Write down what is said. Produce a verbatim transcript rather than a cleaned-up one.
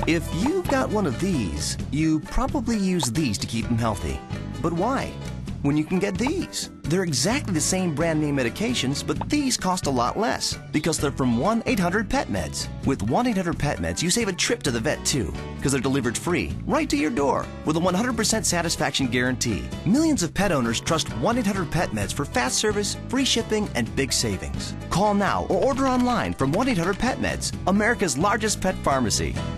If you've got one of these, you probably use these to keep them healthy. But why? When you can get these. They're exactly the same brand name medications, but these cost a lot less because they're from one eight hundred pet meds. With one eight hundred pet meds, you save a trip to the vet too, because they're delivered free, right to your door, with a one hundred percent satisfaction guarantee. Millions of pet owners trust one eight hundred pet meds for fast service, free shipping, and big savings. Call now or order online from one eight hundred pet meds, America's largest pet pharmacy.